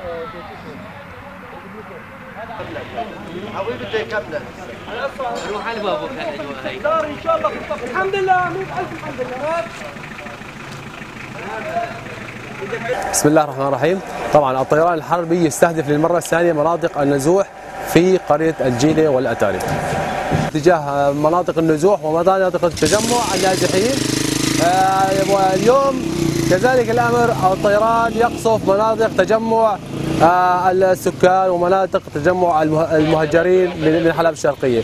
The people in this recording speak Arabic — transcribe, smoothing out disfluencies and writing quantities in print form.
ابوي بده يكمل روح على بابك الاجواء هي دار ان شاء الله. الحمد لله 100,000 الحمد لله. بسم الله الرحمن الرحيم. طبعا الطيران الحربي يستهدف للمرة الثانية مناطق النزوح في قرية الجيلة والأتاري. اتجاه مناطق النزوح ومناطق التجمع النازحين. واليوم كذلك الأمر الطيران يقصف مناطق تجمع السكان ومناطق تجمع المهجرين من حلب الشرقية.